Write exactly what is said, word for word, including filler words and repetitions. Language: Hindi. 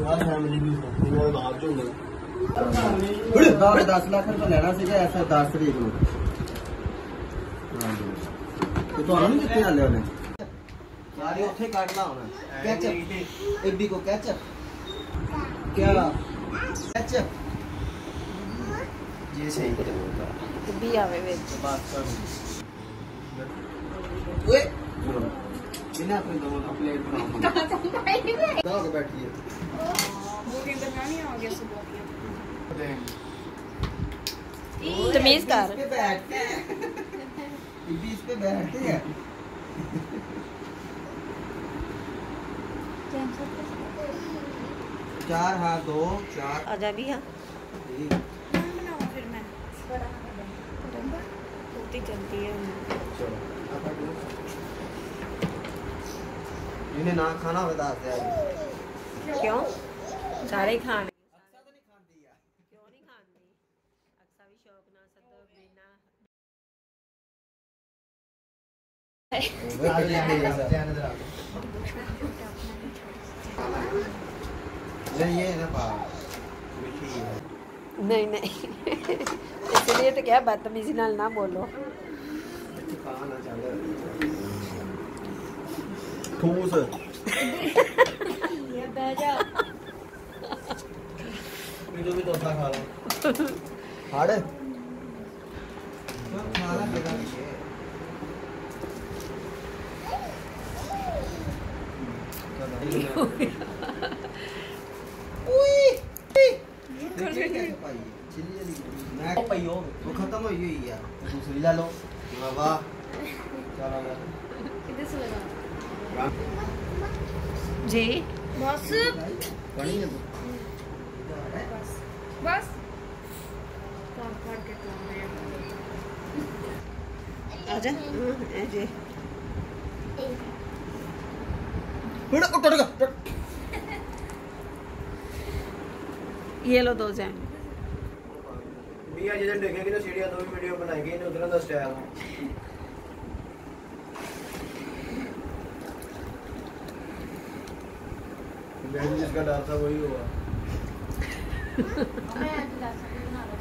दस लाख रुपये लेना सी ऐसा दस तरीक को नहीं कितने हाले उन्हें सारे उठे काटना होना कैचअप एबी को कैचअप क्या कैचअप ये सही है भी आवे विच बात कर ओए बिना अपने दो प्लेट बनाऊंगा दो के बैठिए मूवी बनानी आ गया सुबह तमीज कर पे बैठते हैं इस पे बैठते हैं चार हाँ दो चार आजा भी हाँ बनाओ फिर मैं होती चलती है इन्हें ना खाना बता दे क्यों सारे खाने अक्सा तो नहीं खाती यार क्यों नहीं खाती अक्सा भी शौक ना सद बिना ये ना पा मीठी है नहीं नहीं इसलिए तो क्या बदतमीजी नाल ना बोलो खाना चाहे ठूस ये बैजा जो भी तोता खा लो हाड़ खाना लगा वो खत्म हो गई यार दूसरी ला लो वाह चलो जी बस पानी है बस बस काम कर के तो आजा ए जी उठ उठ उठ ये लो दो जैन भैया जिधर देखेंगे ना सीढ़ियां दो भी वीडियो बनाएंगे इन्हें उधर का स्टाइल मैं जिसका डर था वही हुआ